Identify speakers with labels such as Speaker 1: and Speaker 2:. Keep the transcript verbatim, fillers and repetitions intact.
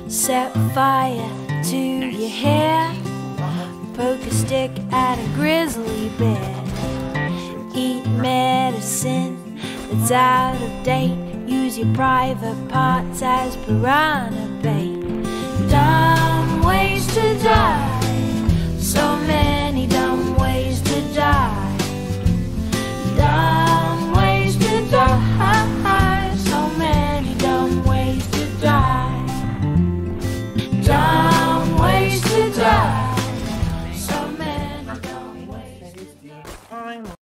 Speaker 1: Set fire to your hair, poke a stick at a grizzly bear. Eat medicine that's out of date, use your private parts as piranha bait. Dumb ways to die.